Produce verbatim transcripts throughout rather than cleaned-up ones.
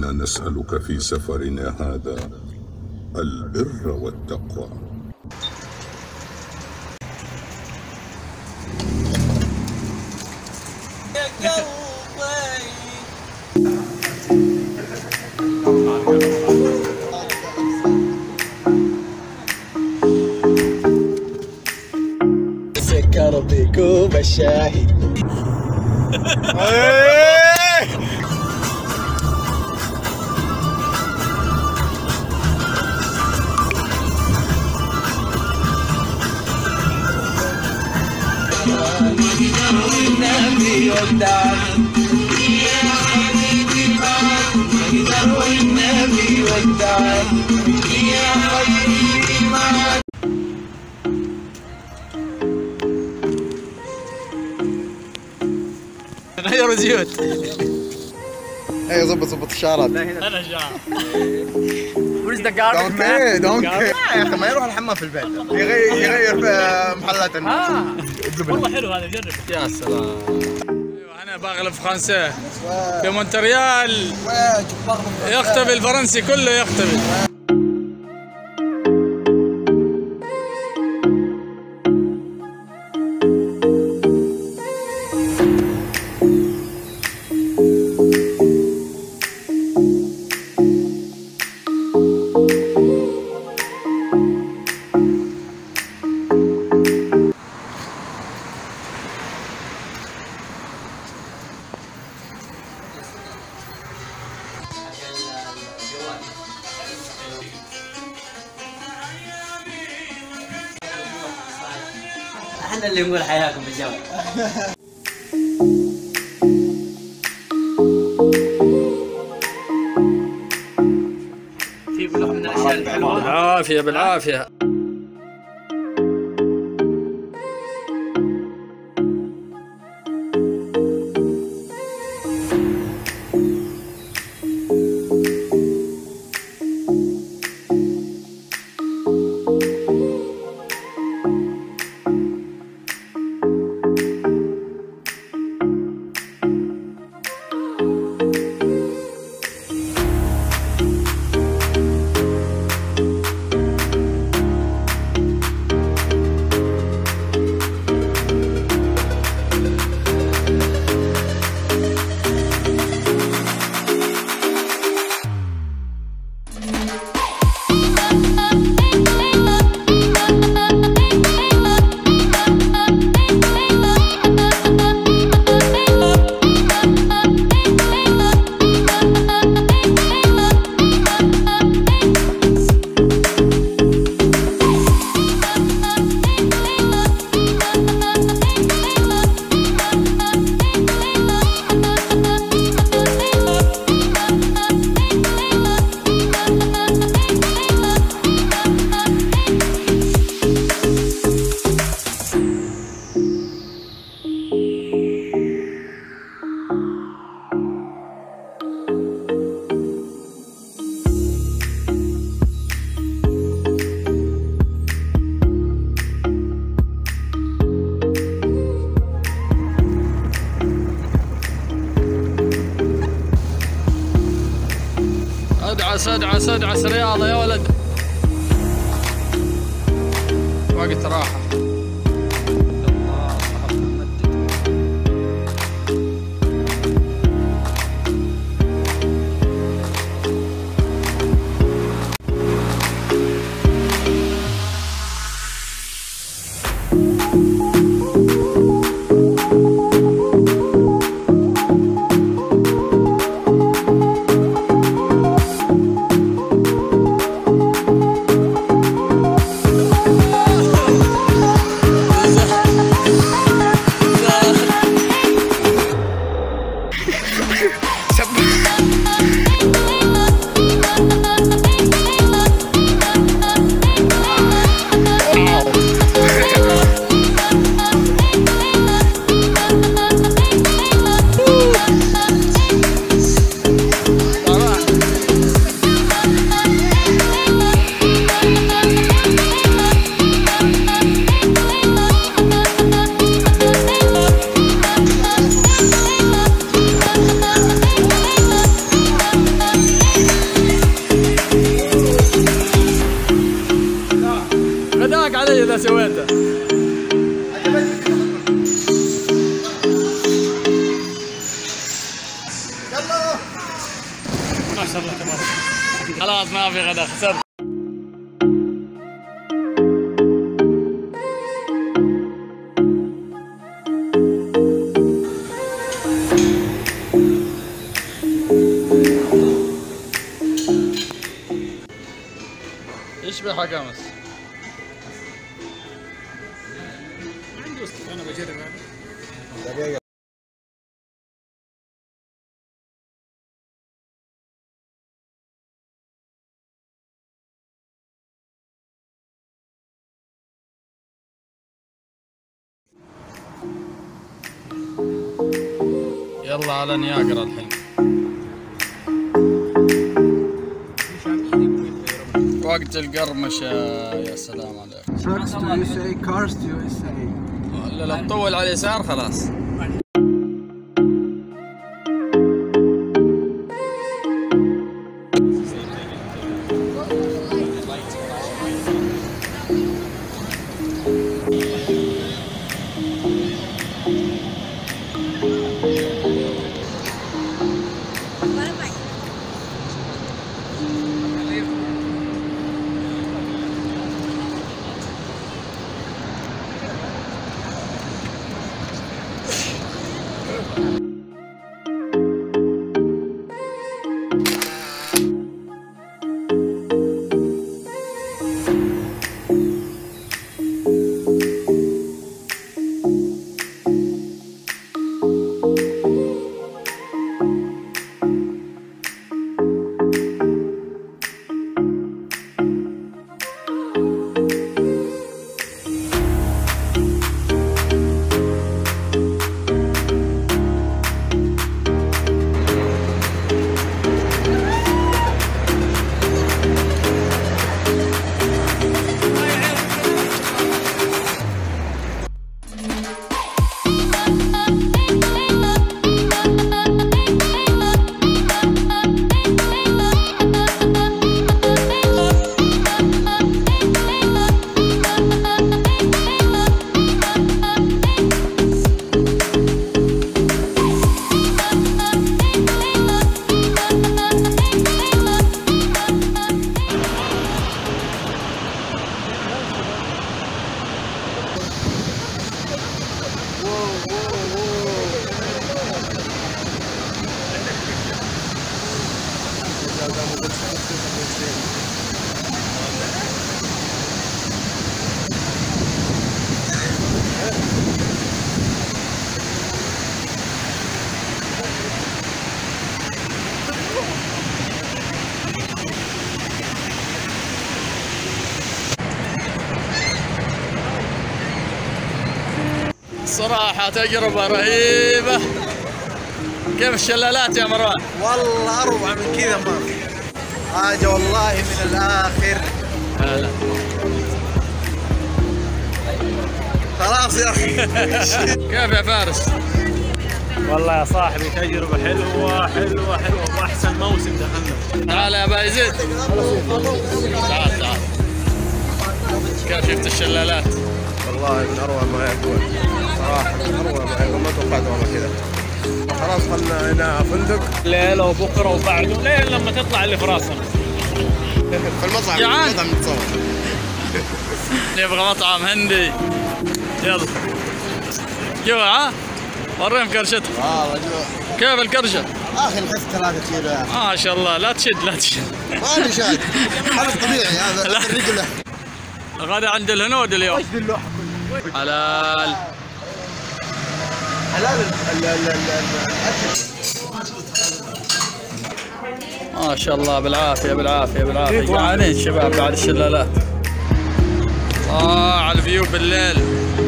إنا نسألك في سفرنا هذا البر والتقوى. سكر بكوب الشاهي. غيروا زيوت. ايوه ظبط ظبط الشعرات. انا جاع. Where's the garbage man? دونكي دونكي يا اخي ما يروح الحمام في البيت، يغير يغير في محلات الناس. والله حلو هذا، جرب. يا سلام. ايوه انا باغلب فرنسا في مونتريال. يختفي الفرنسي كله يختفي. احنا اللي نقول حياكم بالجو. في بلوح من الاشياء الحلوه. بالعافيه بالعافيه. ادعس ادعس ادعس رياضه يا ولد. وقت راحه. انت. يلا ما شاء الله تبارك. خلاص ما في غدا، خسرت. ايش بها قامس؟ عنده وسط، انا بجرب هذا. يلا على نياجرا الحين. وقت القرمشة. يا سلام عليك. Trucks to U S A, cars to U S A. لا لا تطول على اليسار خلاص. صراحة تجربة رهيبة. كيف الشلالات يا مروان؟ والله اروع من كذا ما في حاجه والله من الاخر. هلا خلاص يا اخي. كيف يا فارس؟ والله يا صاحبي تجربة حلوة حلوة حلوة وأحسن موسم دخلنا. تعال يا بايزيد. تعال تعال. كيف شفت الشلالات؟ والله من اروع ما يكون صراحه، من اروع ما يكون، ما توقعت والله كذا. خلاص خلنا هنا فندق ليلة وبكرة وبعده لين لما تطلع اللي في راسنا. في المطعم. جعان. المطعم نتصور. يبغى مطعم هندي. يلا. كيف ها؟ وريهم كرشتك. والله جوا. كيف الكرشة؟ اخي نحس ثلاثة كيلو يا اخي. ما شاء الله. لا تشد لا تشد. ماني شاد. هذا طبيعي هذا الرجل. غدا عند الهنود اليوم. ايش ذي اللوحة كلها؟ حلال. حلال ال ال الاكل. ما شاء الله بالعافية بالعافية بالعافية. جعانين الشباب بعد الشلالات. الله على الفيو بالليل.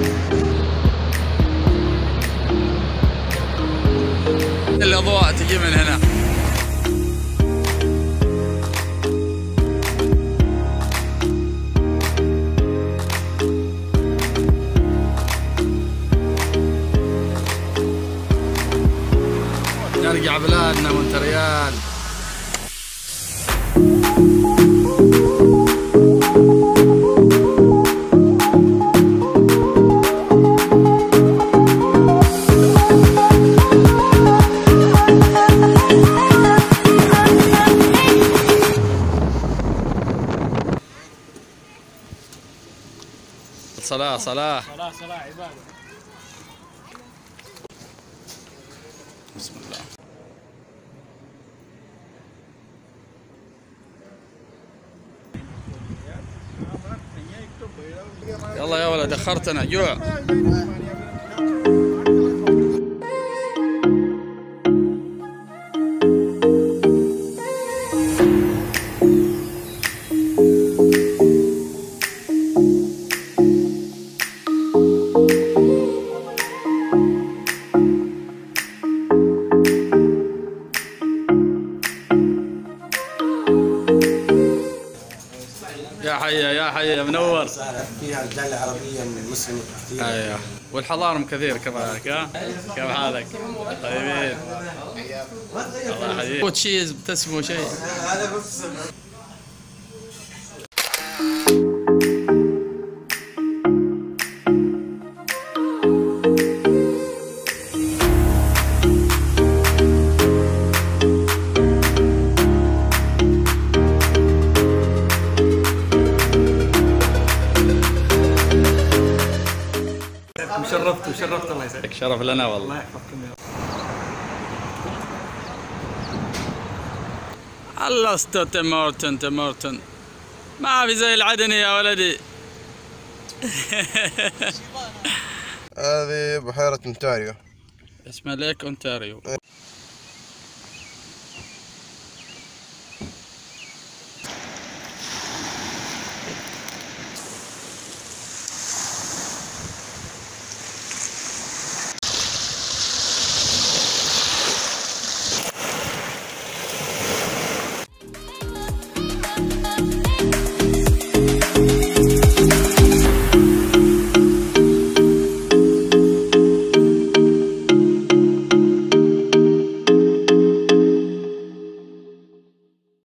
الأضواء تجي من هنا. نرجع بلادنا مونتريال. صلاة صلاة صلاة صلاة عبادة. بسم الله. يلا يا ولد أخرتنا جوع. يا حيا يا حيا منور. فيها الجالية العربية من المسلمين كثير. ايوه والحضارم كثير كذلك. ها كيف حالك؟ طيبين الله يحييك. تشيز بتسمو شيء. هذا بس وشرفت وشرفت الله يسعدك. شرف لنا والله. الله يحفظكم يا رب. خلصتوا تمورتن تمورتن ما في زي العدني يا ولدي. هذه بحيرة اونتاريو. اسمها ليك اونتاريو.